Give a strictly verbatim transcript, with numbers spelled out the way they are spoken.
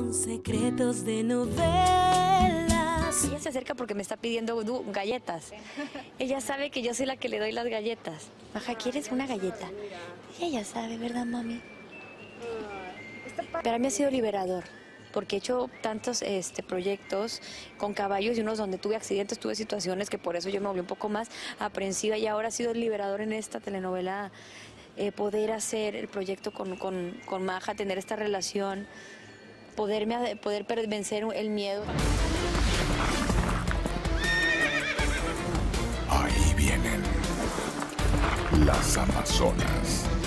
Son secretos de novelas. Ella se acerca porque me está pidiendo du- galletas. Ella sabe que yo soy la que le doy las galletas. Maja, ¿quieres una galleta? Ella ya sabe, ¿verdad, mami? Para mí ha sido liberador, porque he hecho tantos este, proyectos con caballos y unos donde tuve accidentes, tuve situaciones que por eso yo me volví un poco más aprensiva, y ahora ha sido liberador en esta telenovela eh, poder hacer el proyecto con, con, con Maja, tener esta relación, poderme, poder vencer el miedo. Ahí vienen las Amazonas.